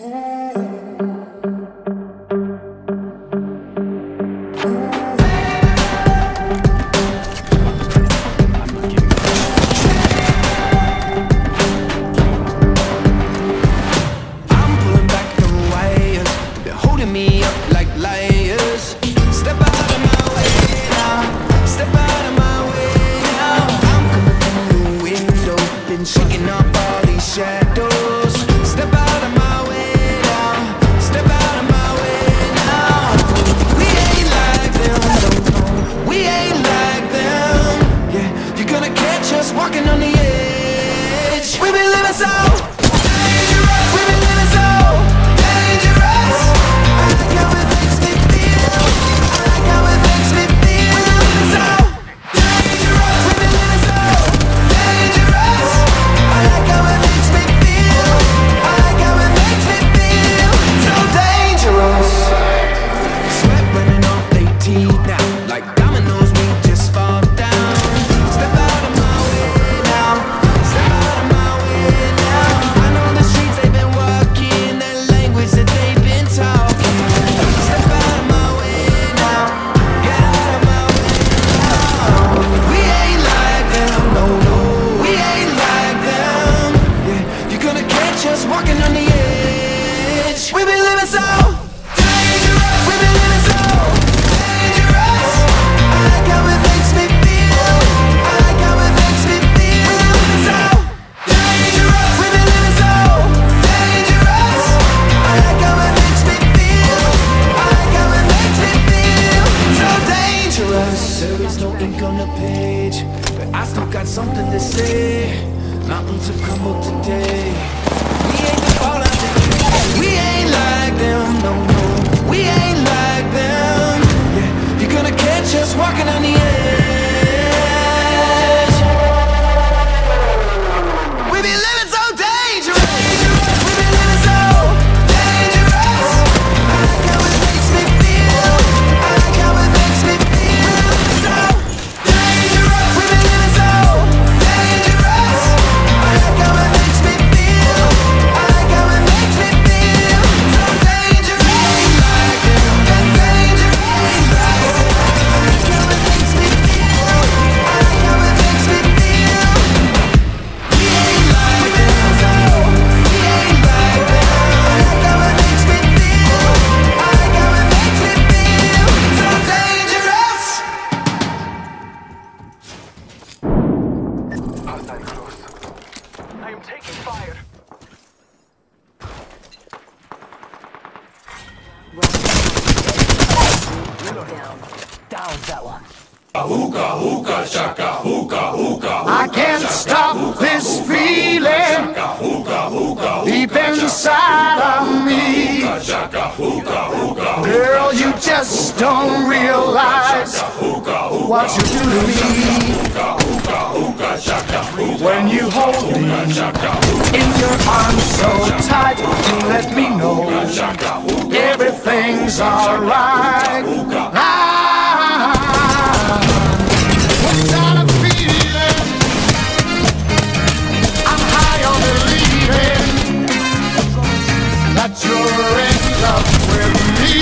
Shaking up all these shadows. Step out of my way now. Step out of my way now. We ain't like them, no. We ain't like them. Yeah, you're gonna catch us walking on the edge. We been living so dangerous. We been living so dangerous. I like how it makes me feel. I like how it makes me feel. We been living so dangerous. We been living so dangerous. I like how it makes me feel. I like how it makes me feel. So dangerous. Sweat running off they teeth now. Like dominoes, we just fall down. Step out of my way now. Step out of my way now. I know the streets they've been walking, that language that they've been talking. Step out of my way now. Get out of my way now. We ain't like them, no, no. We ain't like them. Yeah, you're gonna catch us walking on the edge. We been living so dangerous. We been living so dangerous. I like how it makes me feel. I like how it makes me feel. We been living so dangerous. We been living so dangerous. I like how it makes me feel. I like how it makes me feel. So dangerous. There is no ink on the page, but I still got something to say. Mountains have crumbled today. We ain't the fallout today. We ain't like them, no, no. We ain't like them. Yeah, you're gonna catch us walking on the edge. We be living so dangerous. We be living so dangerous. I like how it makes me feel. I like how it makes me feel. So dangerous. We be living so dangerous. I like how it makes me feel. I like how it makes me feel. So dangerous. We ain't like them. That dangerous. We ain't like them. I like how it makes me feel. I like how it makes me feel. We ain't like them. So we ain't like them. I like how it makes me feel. I like how it makes me feel. So dangerous. Hostile close. I am taking fire. Down that one. Hookah, hookah, shaka, hookah, hookah. I can't stop this feeling deep inside of me. Shaka, hookah, hookah. Girl, you just don't realize what you do to me when you hold me in your arms so tight. You let me know everything's alright. What kind of feeling? I'm high on believing that you're in love with me.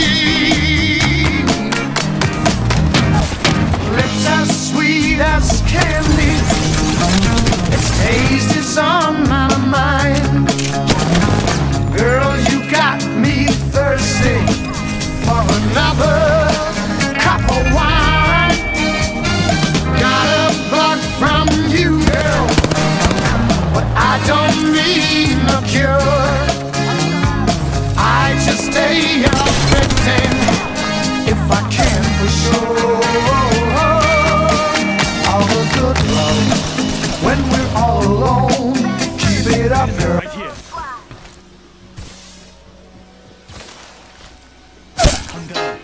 Lips as sweet as candy, its taste is on my mind. Girl, you got me thirsty for another cup of wine. Got a bug from you, girl, but I don't need no cure. I just stay up pretend if I can for sure. All the good love when we're all alone. Keep it up, girl. Right here. I'm down.